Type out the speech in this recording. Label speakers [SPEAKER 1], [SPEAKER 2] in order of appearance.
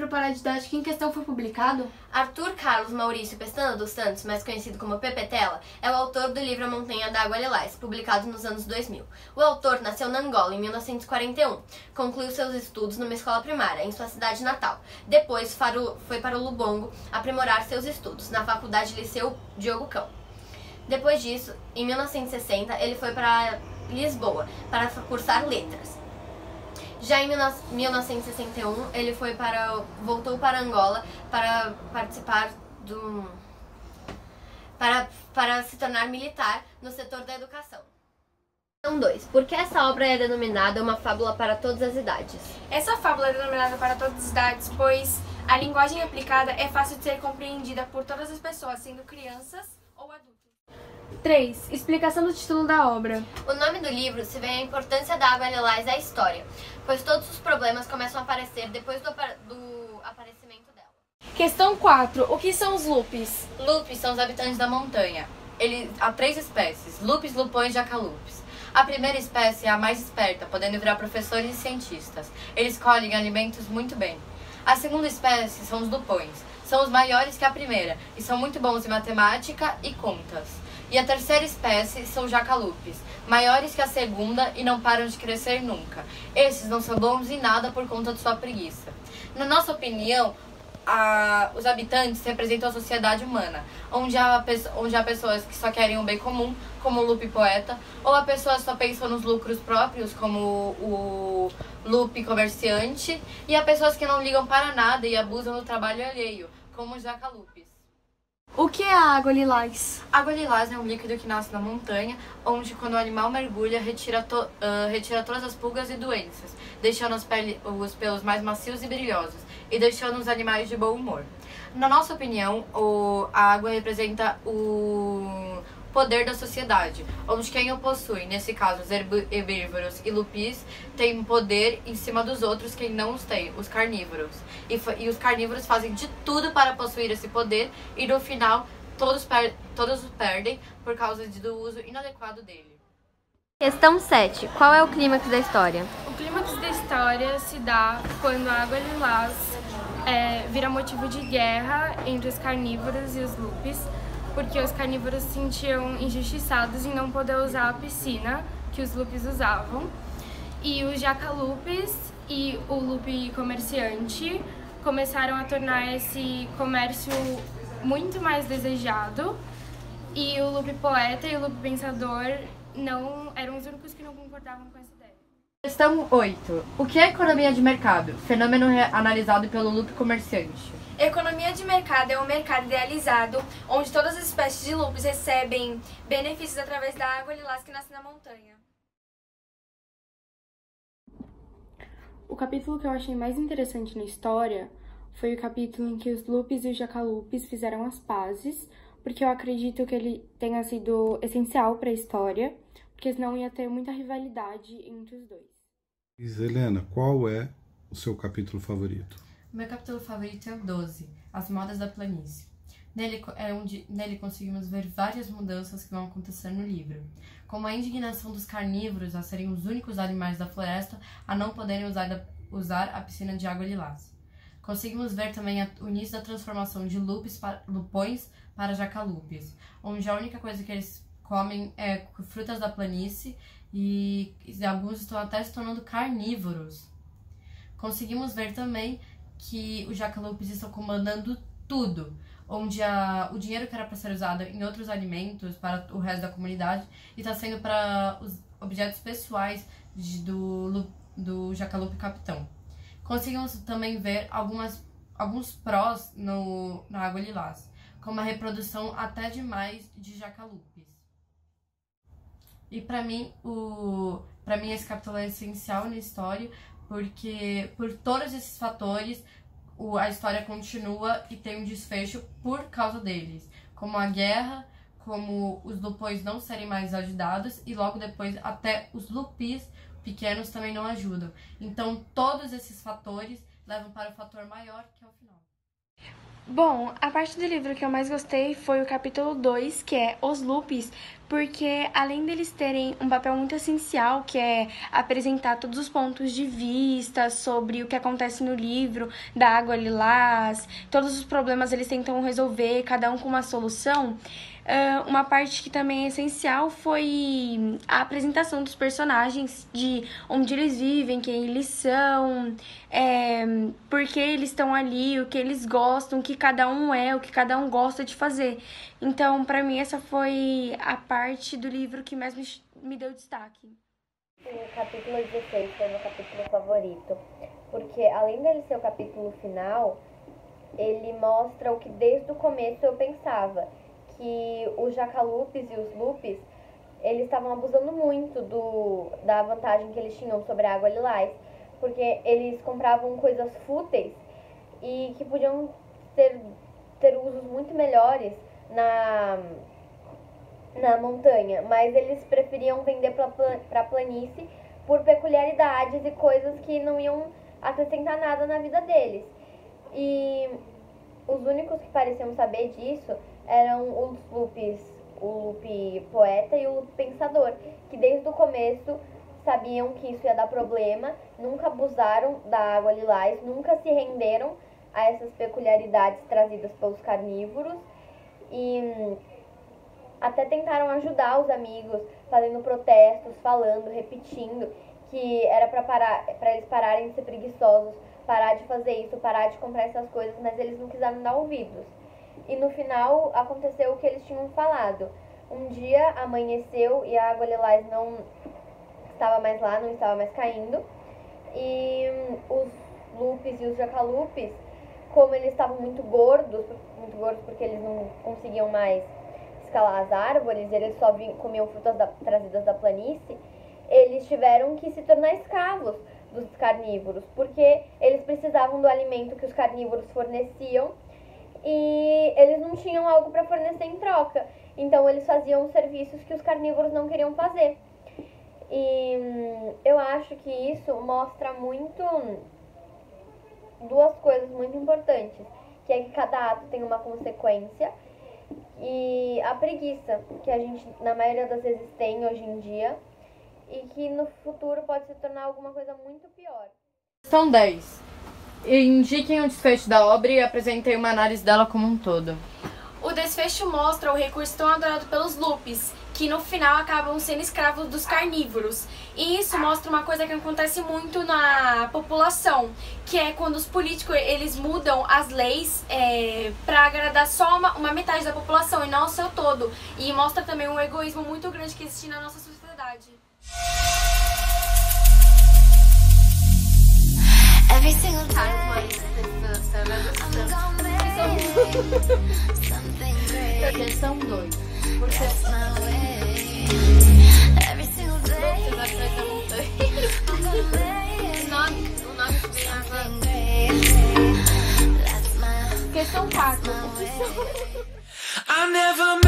[SPEAKER 1] livro para a didática em questão foi publicado?
[SPEAKER 2] Arthur Carlos Maurício Pestana dos Santos, mais conhecido como Pepe Tela, é o autor do livro A Montanha da Água Lilás, publicado nos anos 2000. O autor nasceu na Angola em 1941. Concluiu seus estudos numa escola primária, em sua cidade natal. Depois foi para o Lubongo aprimorar seus estudos, na Faculdade Liceu Diogo Cão. Depois disso, em 1960, ele foi para Lisboa para cursar letras. Já em 1961, ele voltou para Angola para participar para se tornar militar no setor da educação. Questão 2. Por que essa obra é denominada uma fábula para todas as idades?
[SPEAKER 3] Essa fábula é denominada para todas as idades, pois a linguagem aplicada é fácil de ser compreendida por todas as pessoas, sendo crianças ou adultos.
[SPEAKER 1] 3. Explicação do título da obra.
[SPEAKER 2] O nome do livro se vê a importância da água lilás à história, pois todos os problemas começam a aparecer depois do aparecimento dela.
[SPEAKER 3] Questão 4. O que são os lupes?
[SPEAKER 4] Lupes são os habitantes da montanha. Há 3 espécies: lupes, lupões e jacalupes. A primeira espécie é a mais esperta, podendo virar professores e cientistas. Eles colhem alimentos muito bem. A segunda espécie são os lupões. São os maiores que a primeira e são muito bons em matemática e contas. E a terceira espécie são os jacalupes, maiores que a segunda e não param de crescer nunca. Esses não são bons em nada por conta de sua preguiça. Na nossa opinião, os habitantes representam a sociedade humana, onde há pessoas que só querem o bem comum, como o lupe poeta, ou há pessoas que só pensam nos lucros próprios, como o lupe comerciante, e há pessoas que não ligam para nada e abusam do trabalho alheio, como os jacalupes.
[SPEAKER 1] O que é a água lilás?
[SPEAKER 4] Água lilás é um líquido que nasce na montanha, onde quando o animal mergulha, retira todas as pulgas e doenças, deixando os pelos mais macios e brilhosos, e deixando os animais de bom humor. Na nossa opinião, a água representa o poder da sociedade, onde quem o possui, nesse caso os herbívoros e lupis, tem poder em cima dos outros quem não os tem, os carnívoros. E os carnívoros fazem de tudo para possuir esse poder e no final todos o perdem por causa do uso inadequado dele.
[SPEAKER 2] Questão 7. Qual é o clímax da história?
[SPEAKER 3] O clímax da história se dá quando a água lilás vira motivo de guerra entre os carnívoros e os lupis, porque os carnívoros se sentiam injustiçados em não poder usar a piscina que os lupis usavam. E os jacalupes e o lupe comerciante começaram a tornar esse comércio muito mais desejado. E o lupe poeta e o lupe pensador não eram os únicos que não concordavam com essa ideia.
[SPEAKER 4] Questão 8. O que é economia de mercado? Fenômeno analisado pelo lupe comerciante.
[SPEAKER 3] Economia de mercado é um mercado idealizado onde todas as espécies de lupes recebem benefícios através da água lilás que nasce na montanha.
[SPEAKER 1] O capítulo que eu achei mais interessante na história foi o capítulo em que os lupes e os jacalupes fizeram as pazes, porque eu acredito que ele tenha sido essencial para a história, porque senão ia ter muita rivalidade entre os dois.
[SPEAKER 5] Helena, qual é o seu capítulo favorito?
[SPEAKER 4] Meu capítulo favorito é o 12, As Modas da Planície. Nele conseguimos ver várias mudanças que vão acontecer no livro, como a indignação dos carnívoros a serem os únicos animais da floresta a não poderem usar a piscina de água lilás. Conseguimos ver também o início da transformação de lupões para jacalupes, onde a única coisa que eles comem é frutas da planície e alguns estão até se tornando carnívoros. Conseguimos ver também que os jacalupes estão comandando tudo, onde o dinheiro que era para ser usado em outros alimentos para o resto da comunidade está sendo para os objetos pessoais do jacalupe capitão. Conseguimos também ver alguns prós na água lilás, como a reprodução até demais de jacalupes. E para mim esse capítulo é essencial na história, porque por todos esses fatores a história continua e tem um desfecho por causa deles, como a guerra, como os lupões não serem mais ajudados e logo depois até os lupis pequenos também não ajudam. Então todos esses fatores levam para o fator maior, que é o final.
[SPEAKER 1] Bom, a parte do livro que eu mais gostei foi o capítulo 2, que é Os Lupes,
[SPEAKER 3] porque além deles terem um papel muito essencial, que é apresentar todos os pontos de vista sobre o que acontece no livro da Água Lilás, todos os problemas eles tentam resolver, cada um com uma solução, uma parte que também é essencial foi a apresentação dos personagens, de onde eles vivem, quem eles são, por que eles estão ali, o que eles gostam, o que cada um é, o que cada um gosta de fazer. Então, pra mim, essa foi a parte do livro que mais me deu destaque.
[SPEAKER 2] O capítulo 16 foi meu capítulo favorito, porque além dele ser o capítulo final, ele mostra o que desde o começo eu pensava, que os jacalupes e os lupes, eles estavam abusando muito da vantagem que eles tinham sobre a Água Lilás, porque eles compravam coisas fúteis e que podiam ter usos muito melhores na montanha, mas eles preferiam vender para a planície por peculiaridades e coisas que não iam acrescentar nada na vida deles. E os únicos que pareciam saber disso eram os lupes, o lupe poeta e o lupe pensador, que desde o começo sabiam que isso ia dar problema, nunca abusaram da Água Lilás, nunca se renderam a essas peculiaridades trazidas pelos carnívoros e até tentaram ajudar os amigos, fazendo protestos, falando, repetindo que era para eles pararem de ser preguiçosos, parar de fazer isso, parar de comprar essas coisas, mas eles não quiseram dar ouvidos. E no final aconteceu o que eles tinham falado. Um dia amanheceu e a Água Lilás não estava mais lá, não estava mais caindo. E os lupes e os jacalupes, como eles estavam muito gordos porque eles não conseguiam mais escalar as árvores, eles só comiam frutas trazidas da planície, eles tiveram que se tornar escravos dos carnívoros, porque eles precisavam do alimento que os carnívoros forneciam e eles não tinham algo para fornecer em troca. Então eles faziam serviços que os carnívoros não queriam fazer. E eu acho que isso mostra muito duas coisas muito importantes, que é que cada ato tem uma consequência e a preguiça, que a gente na maioria das vezes tem hoje em dia e que no futuro pode se tornar alguma coisa muito pior.
[SPEAKER 4] Questão 10. Indiquem o desfecho da obra e apresentei uma análise dela como um todo.
[SPEAKER 3] O desfecho mostra o recurso tão adorado pelos lupes, que no final acabam sendo escravos dos carnívoros. E isso mostra uma coisa que acontece muito na população, que é quando os políticos eles mudam as leis para agradar só uma metade da população e não o seu todo. E mostra também um egoísmo muito grande que existe na nossa sociedade.
[SPEAKER 4] Questão 2. Por que
[SPEAKER 3] O nome vem água. Questão 4.